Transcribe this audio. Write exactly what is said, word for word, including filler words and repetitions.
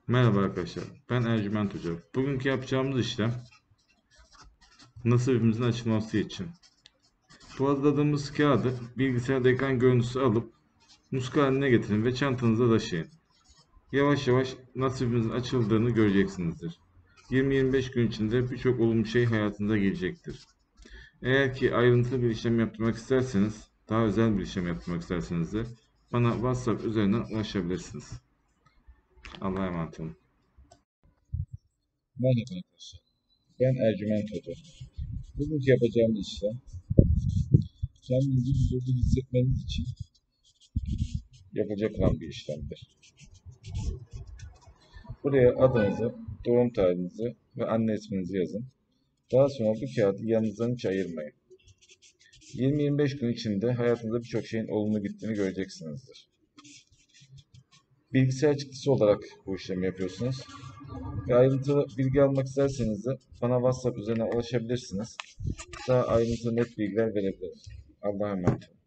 Merhaba arkadaşlar, ben Ercüment Hoca. Bugünkü yapacağımız işlem nasibimizin açılması için. Bu hazırladığımız kağıdı bilgisayarda ekran görüntüsü alıp muska haline getirin ve çantanıza taşıyın. Yavaş yavaş nasibimizin açıldığını göreceksinizdir. yirmi yirmi beş gün içinde birçok olumlu şey hayatınıza gelecektir. Eğer ki ayrıntılı bir işlem yaptırmak isterseniz, daha özel bir işlem yaptırmak isterseniz de bana WhatsApp üzerinden ulaşabilirsiniz. Allah'a emanet olun. Merhaba arkadaşlar. Ben Ercüment Hoca. Bugünkü yapacağımız işlem kendinizi huzurlu hissetmeniz için yapılacak olan bir işlemdir. Buraya adınızı, doğum tarihinizi ve anne isminizi yazın. Daha sonra bu kağıdı yanınızdan hiç ayırmayın. yirmi yirmi beş gün içinde hayatınızda birçok şeyin olumlu gittiğini göreceksinizdir. Bilgisayar çıktısı olarak bu işlemi yapıyorsunuz. Ve ayrıntılı bilgi almak isterseniz de bana WhatsApp üzerinden ulaşabilirsiniz. Daha ayrıntılı net bilgiler verebilirim. Allah'a emanet olun.